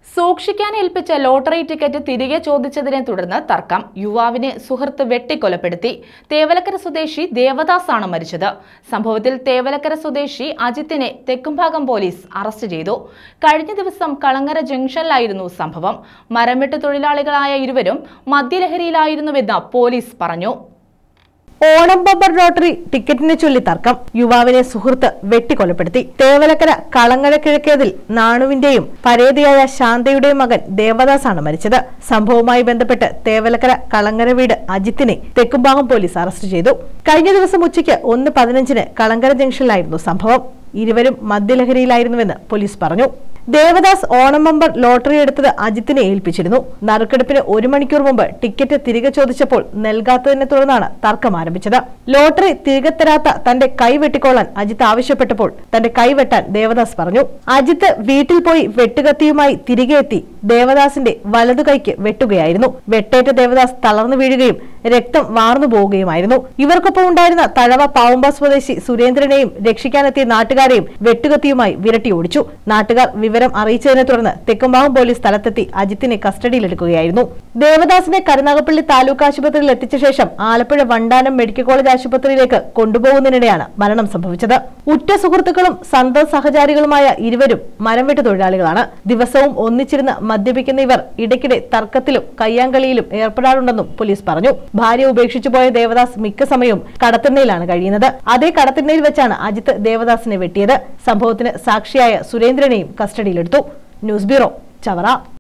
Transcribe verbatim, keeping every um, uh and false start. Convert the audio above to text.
സൂക്ഷിക്കാൻ ഏൽപ്പിച്ച lottery ticket തിരികെ ചോദിച്ചതിനെ തുടർന്ന് തർക്കം. യുവാവിനെ സുഹൃത്ത് വെട്ടിക്കൊലപ്പെടുത്തി. തേവലക്കര സ്വദേശി ദേവദാസ് ആണ് മരിച്ചത്. സംഭവത്തിൽ തേവലക്കര സ്വദേശി അജിത്തിനെ തെക്കുംഭാഗം പോലീസ് അറസ്റ്റ് ചെയ്തു. കഴിഞ്ഞ ദിവസം കളങ്ങര ജംഗ്ഷനിലായിരുന്നു സംഭവം. മരംവെട്ട് തൊഴിലാളികളായ ഇരുവരും മദ്യലഹരിയിലായിരുന്നുവെന്ന് പോലീസ് പറഞ്ഞു. ഓണം ബമ്പർ ലോട്ടറി ടിക്കറ്റിനെ ചൊല്ലി തർക്കം. യുവാവിനെ സുഹൃത്ത് വെട്ടിക്കൊലപ്പെടുത്തി. തേവലക്കര കളങ്ങര കിഴക്കേതിൽ നാണുവിന്റെയും പരേതയായ ശാന്തയുടെയും മകൻ ദേവദാസാണ് മരിച്ചത്. സംഭവവുമായി ബന്ധപ്പെട്ട് തേവലക്കര കളങ്ങര വീട് അജിത്തിനെ തെക്കുംഭാഗം പോലീസ് അറസ്റ്റ് ചെയ്തു. കഴിഞ്ഞ ദിവസം ഉച്ചയ്ക്ക് ഒന്ന് പതിനഞ്ചിന് കളങ്കര ജംഗ്ഷനിലായിരുന്നു സംഭവം. ഇരുവരും മദ്യലഹരിയിലായിരുന്നുവെന്ന് പോലീസ് പറഞ്ഞു. ദേവദാസ് ഓണം ബമ്പർ ലോട്ടറി എടുത്തത് അജിത്തിനെ ഏൽപ്പിച്ചിരുന്നു. നറുക്കെടുപ്പിന് ഒരു മണിക്കൂർ മുമ്പ് ടിക്കറ്റ് തിരികെ ചോദിച്ചപ്പോൾ നൽകാത്തതിനെ തുടർന്നാണ് തർക്കം ആരംഭിച്ചത്. ലോട്ടറി തിരികെ തരാത്ത തന്റെ കൈ വെട്ടിക്കൊള്ളാൻ അജിത്ത് ആവശ്യപ്പെട്ടപ്പോൾ തന്റെ കൈ വെട്ടാൻ ദേവദാസ് പറഞ്ഞു. അജിത്ത് വീട്ടിൽ പോയി വെട്ടുകത്തിയുമായി തിരികെ എത്തി ദേവദാസിന്റെ വലതു കൈക്ക് വെട്ടുകയായിരുന്നു. വെട്ടേറ്റ ദേവദാസ് തളർന്നു വീഴുകയും രക്തം വാർന്നു പോവുകയുമായിരുന്നു. ഇവർക്കൊപ്പം ഉണ്ടായിരുന്ന തഴവ പാവുമ്പ സ്വദേശി സുരേന്ദ്രനെയും രക്ഷിക്കാനെത്തിയ നാട്ടുകാരെയും വെട്ടുകത്തിയുമായി വിരട്ടി ഓടിച്ചു. നാട്ടുകാർ വിവരം അറിയിച്ചതിനെ തുടർന്ന് തെക്കുംഭാഗം പോലീസ് സ്ഥലത്തെത്തി അജിത്തിനെ കസ്റ്റഡിയിലെടുക്കുകയായിരുന്നു. ദേവദാസിനെ കരുനാഗപ്പള്ളി താലൂക്ക് ആശുപത്രിയിൽ എത്തിച്ച ശേഷം ആലപ്പുഴ വണ്ടാനം മെഡിക്കൽ കോളേജ് ആശുപത്രിയിലേക്ക് കൊണ്ടുപോകുന്നതിനിടെയാണ് മരണം സംഭവിച്ചത്. ഉറ്റ സുഹൃത്തുക്കളും സന്തത സഹചാരികളുമായ ഇരുവരും മരംവെട്ട് തൊഴിലാളികളാണ്. ദിവസവും ഒന്നിച്ചിരുന്ന് മദ്യപിക്കുന്ന ഇവർ ഇടയ്ക്കിടെ തർക്കത്തിലും കയ്യാങ്കളിയിലും ഏർപ്പെടാറുണ്ടെന്നും പോലീസ് പറഞ്ഞു. ഭാര്യ ഉപേക്ഷിച്ചു പോയ ദേവദാസ് മിക്ക സമയവും കടത്തിണ്ണയിലാണ് കഴിയുന്നത്. അതേ കടത്തിണ്ണയിൽ വെച്ചാണ് അജിത്ത് ദേവദാസിനെ വെട്ടിയത്. സംഭവത്തിന് സാക്ഷിയായ സുരേന്ദ്രനെയും കസ്റ്റഡിയിലെടുത്തു. News bureau, Chavara.